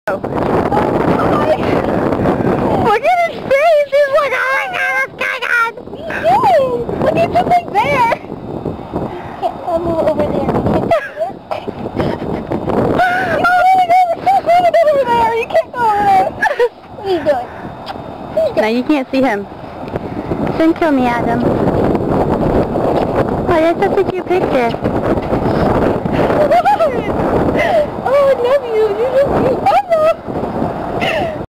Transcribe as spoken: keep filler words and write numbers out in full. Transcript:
Oh. Look at his face! He's like, oh my god, what's going on? What are you doing? Look at something there! Can't I'll move over there. Oh my god, there's so good over there! You can't go over there! What are you doing? No, you can't see him. Don't kill me, Adam. Oh, that's such a cute picture. Oh, I love you. You're so cute. Oh!